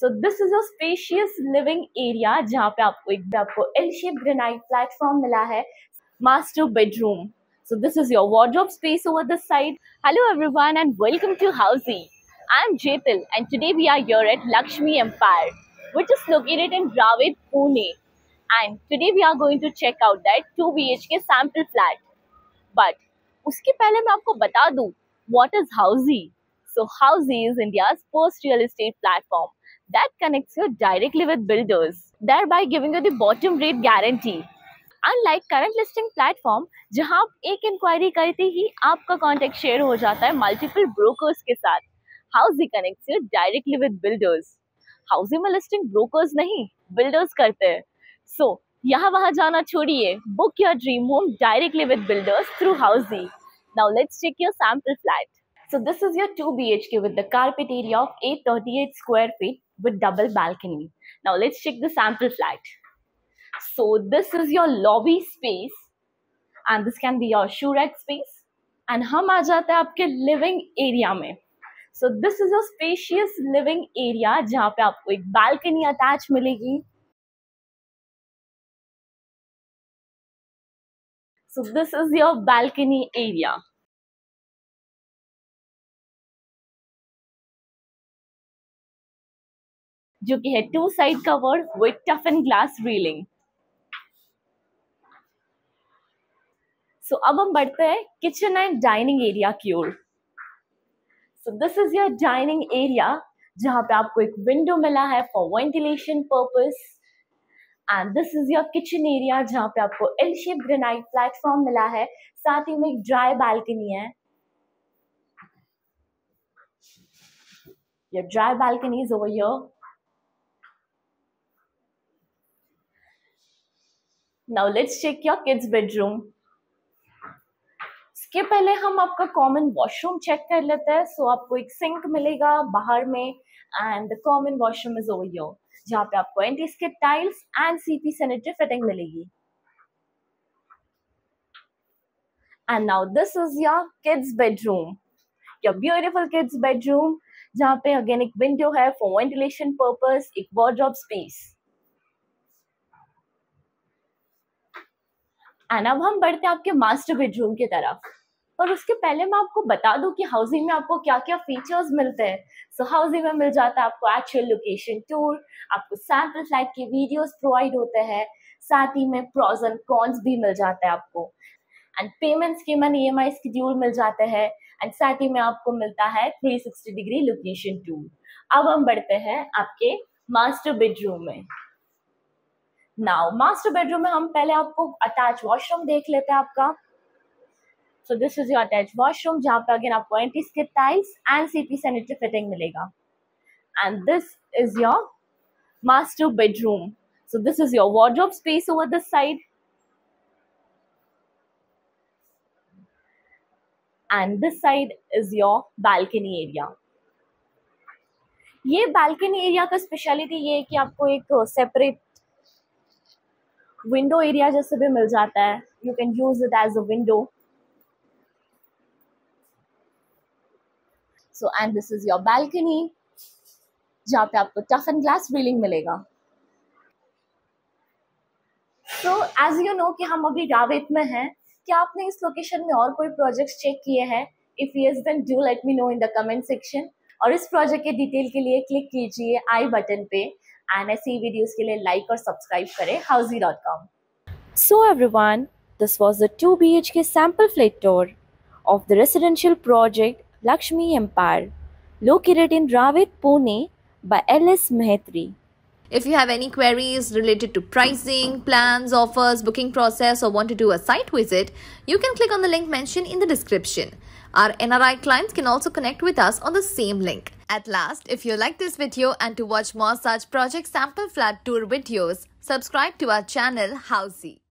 So this is a spacious living area जहाँ पे आपको L-shaped granite platform मिला है. Master bedroom. So this is your wardrobe space over this side. Hello everyone and welcome to Housey. I am Jetal and today we are here at Lakshmi Empire, which is located in Dravid, Pune. And today we are going to check out that 2 BHK sample flat. But उसके पहले मैं आपको बता दूं what is Housey. So Housey is India's first real estate platform that connects you directly with builders, thereby giving you the bottom rate guarantee. Unlike current listing platform, जहां आप एक inquiry करते ही आपका कॉन्टेक्ट शेयर हो जाता है multiple brokers के साथ, Housey connects you directly with builders. Housey में लिस्टिंग ब्रोकर्स नहीं, बिल्डर्स करते हैं. So यहाँ वहाँ जाना छोड़िए, book your dream home directly with builders through Housey. Now let's check your sample flat. So this is your 2 BHK with the carpet area of 838 square feet with double balcony. Now let's check the sample flat. So this is your lobby space and this can be your shoe rack space. And हम आ जाते हैं आपके living area में. So this is a spacious living area जहाँ पे आपको एक balcony attach मिलेगी. So this is your balcony area. जो कि है 2 side covered with toughened glass railing. So अब हम बढ़ते हैं किचन एंड डाइनिंग एरिया की ओर. So this is your dining area जहाँ पे आपको एक विंडो मिला है for ventilation purpose. And this is your kitchen area जहाँ पे आपको L-shaped granite platform मिला है, साथ ही में एक dry balcony है. Your dry balcony is over here. Now let's check your kids bedroom. इसके पहले हम आपका कॉमन वॉशरूम चेक कर लेते हैं. सो आपको एक सिंक मिलेगा बाहर में and the common washroom is over here जहाँ पे आपको anti skid tiles and CP sanitary fitting मिलेगी. And now this is your kids bedroom, your beautiful kids bedroom जहाँ पे अगेन एक विंडो है फॉर वेंटिलेशन पर्पस, एक वार्डरोब स्पेस. एंड अब हम बढ़ते हैं आपके मास्टर बेडरूम की तरफ. और उसके पहले मैं आपको बता दूं कि हाउसी में आपको क्या क्या फीचर्स मिलते हैं. सो हाउसी में मिल जाता है आपको एक्चुअल लोकेशन टूर, आपको सैंपल फ्लैट के वीडियोस प्रोवाइड होते हैं, साथ ही में प्रॉस एंड कॉन्स भी मिल जाता है आपको. And payment scheme and EMI schedule मिल जाते हैं एंड साथ ही में आपको मिलता है 360 डिग्री लोकेशन टूर. अब हम बढ़ते हैं आपके मास्टर बेडरूम में. नाउ मास्टर बेडरूम में हम पहले आपको अटैच वॉशरूम देख लेते हैं आपका. So this is your attach washroom जहाँ पे अगेन आपको anti skid tiles and CP sanitary fitting मिलेगा. And this is your master bedroom. So this is your wardrobe space over this side. And this side is your balcony area. ये balcony area का speciality ये है कि आपको एक separate window area जैसे भी मिल जाता है. You can use it as a window. So and this is your balcony जहाँ पे आपको टफ एंड ग्लास रेलिंग मिलेगा. सो एज यू नो कि हम अभी रावेत में हैं. क्या आपने इस लोकेशन में और कोई प्रोजेक्ट्स चेक किए हैं? If yes then do let me know in the comment section. और इस प्रोजेक्ट के डिटेल के लिए क्लिक कीजिए आई बटन पे एंड ऐसी वीडियोस के लिए लाइक और सब्सक्राइब करें housey.com. So everyone, this was the 2 BHK sample flat tour of the residential project Lakshmi Empire, located in Dravid, Pune by LS Mehetri. If you have any queries related to pricing, plans, offers, booking process, or want to do a site visit, you can click on the link mentioned in the description. Our NRI clients can also connect with us on the same link. At last, if you like this video and to watch more such project sample flat tour videos, subscribe to our channel Housey.